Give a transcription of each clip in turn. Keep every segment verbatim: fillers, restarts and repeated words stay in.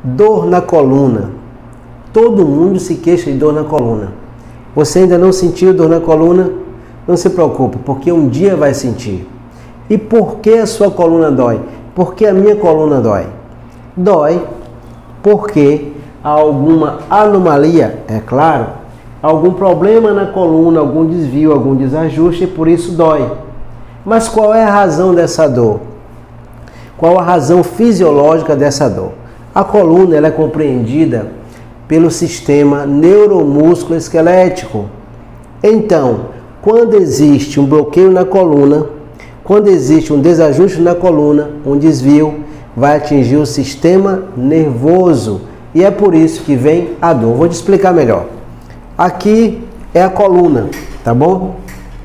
Dor na coluna. Todo mundo se queixa de dor na coluna. Você ainda não sentiu dor na coluna? Não se preocupe, porque um dia vai sentir. E por que a sua coluna dói? Por que a minha coluna dói? Dói porque há alguma anomalia, é claro, algum problema na coluna, algum desvio, algum desajuste, e por isso dói. Mas qual é a razão dessa dor? Qual a razão fisiológica dessa dor? A coluna ela é compreendida pelo sistema neuromúsculo-esquelético. Então, quando existe um bloqueio na coluna, quando existe um desajuste na coluna, um desvio, vai atingir o sistema nervoso. E é por isso que vem a dor. Vou te explicar melhor. Aqui é a coluna, tá bom?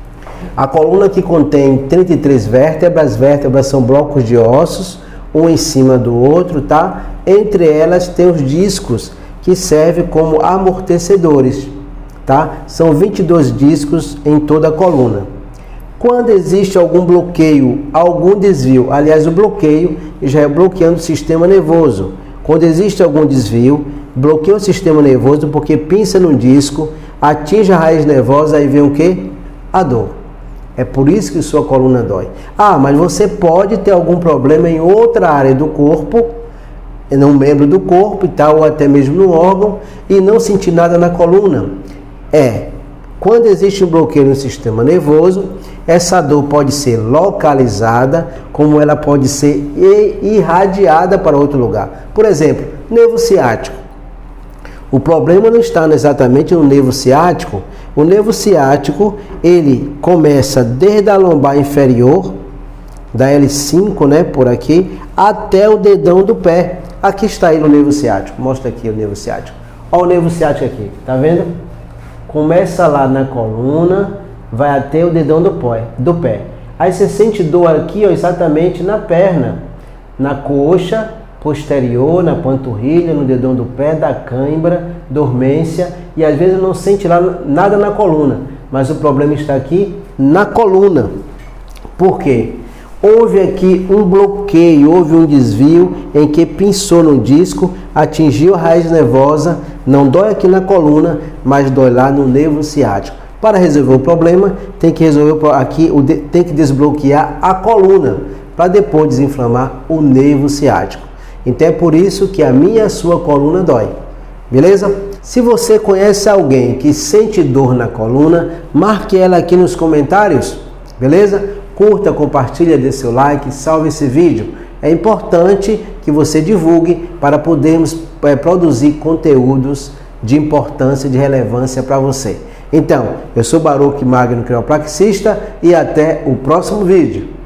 A coluna que contém trinta e três vértebras. As vértebras são blocos de ossos, um em cima do outro, tá? Entre elas tem os discos, que servem como amortecedores, tá? São vinte e dois discos em toda a coluna. Quando existe algum bloqueio, algum desvio, aliás, o bloqueio já é bloqueando o sistema nervoso. Quando existe algum desvio, bloqueia o sistema nervoso porque pinça no disco, atinge a raiz nervosa, aí vem o quê? A dor. É por isso que sua coluna dói. Ah, mas você pode ter algum problema em outra área do corpo, em um membro do corpo e tal, ou até mesmo no órgão, e não sentir nada na coluna. É, quando existe um bloqueio no sistema nervoso, essa dor pode ser localizada, como ela pode ser irradiada para outro lugar. Por exemplo, nervo ciático. O problema não está exatamente no nervo ciático. O nervo ciático, ele começa desde a lombar inferior, da L cinco, né, por aqui, até o dedão do pé. Aqui está ele o nervo ciático. Mostra aqui o nervo ciático. Olha o nervo ciático aqui, tá vendo? Começa lá na coluna, vai até o dedão do pé, do pé. Aí você sente dor aqui, ó, exatamente na perna, na coxa posterior, na panturrilha, no dedão do pé, da cãibra, dormência, e às vezes não sente lá nada na coluna, mas o problema está aqui na coluna. Por quê? Houve aqui um bloqueio, houve um desvio em que pinçou no disco, atingiu a raiz nervosa, não dói aqui na coluna, mas dói lá no nervo ciático. Para resolver o problema, tem que resolver aqui, tem que desbloquear a coluna, para depois desinflamar o nervo ciático. Então é por isso que a minha e a sua coluna dói. Beleza? Se você conhece alguém que sente dor na coluna, marque ela aqui nos comentários. Beleza? Curta, compartilha, dê seu like, salve esse vídeo. É importante que você divulgue para podermos é, produzir conteúdos de importância, de relevância para você. Então, eu sou Baruch Magno, quiropraxista, e até o próximo vídeo.